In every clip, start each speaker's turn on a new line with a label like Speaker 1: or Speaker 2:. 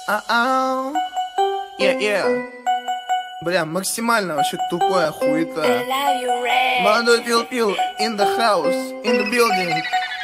Speaker 1: Бля, максимально вообще тупая хуета. Молодой пил-пил in the house, in the building.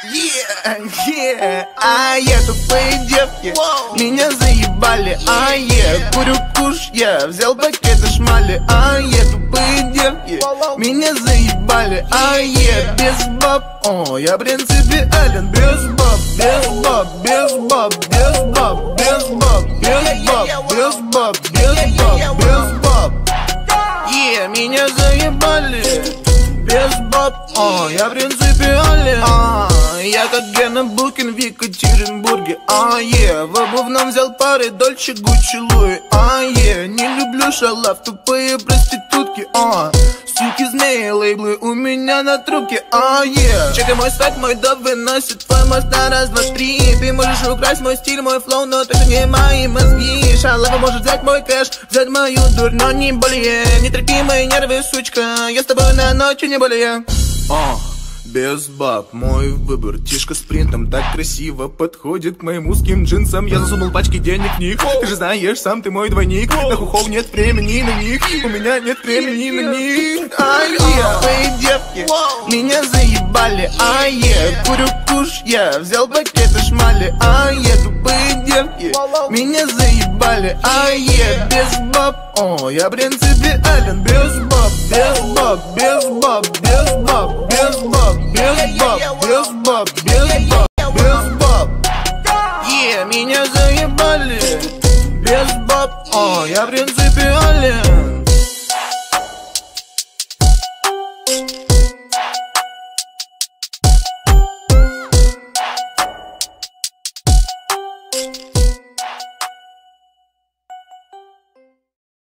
Speaker 1: Тупые девки меня заебали. Курю куш, я взял пакеты шмали. Тупые девки меня заебали. Без баб, я принципиален. Без баб, без баб, без баб, без баб, без баб, без баб, без баб, без баб, без баб. Меня заебали. Без баб, я принципиален. Я как Гена Букин в Екатеринбурге. В обувном взял пары Дольче, Гуччи, Луи. Не люблю шалав, тупые проститутки. Суки, змеи, лейблы у меня на трубке. Чекай мой сайт, мой дом выносит твой мост на раз, два, три. Ты можешь украсть мой стиль, мой флоу, но только не мои мозги. Шалава может взять мой кэш, взять мою дурь, но не более. Не трепи мои нервы, сучка, я с тобой на ночь, не более. Без баб, мой выбор. Тишка с принтом так красиво подходит к моим узким джинсам. Я засунул пачки денег в них. Ты же знаешь, сам ты мой двойник. На хухов нет времени на них. У меня нет времени на них. Тупые девки меня заебали. Курю куш, я взял пакеты шмали. Тупые девки меня заебали. Без баб, я принципиален. Без баб, без баб, без баб, без баб, без баб. Без баб, без баб, без баб, без баб. Меня заебали. Без баб, я принципиален.